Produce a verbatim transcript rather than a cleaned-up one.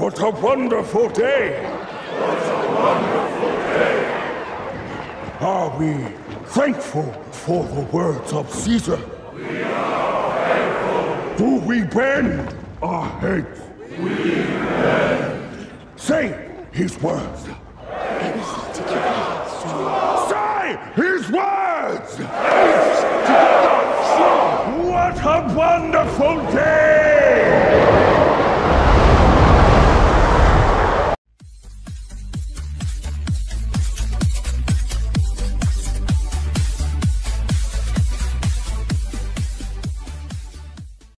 What a wonderful day! What a wonderful day! Are we thankful for the words of Caesar? We are thankful. Do we bend our heads? We bend. Say his words. Say his words! What a wonderful day!